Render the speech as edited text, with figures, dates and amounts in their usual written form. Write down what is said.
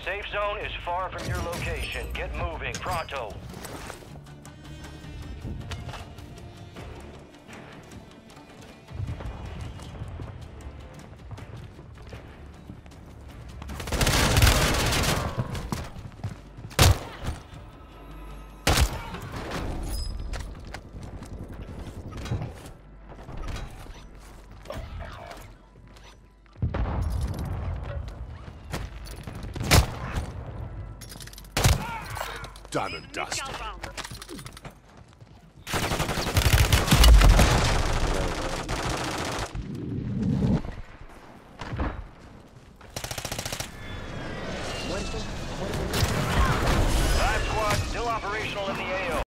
Safe zone is far from your location. Get moving, pronto. Done and dusted. Dive squad still operational in the AO.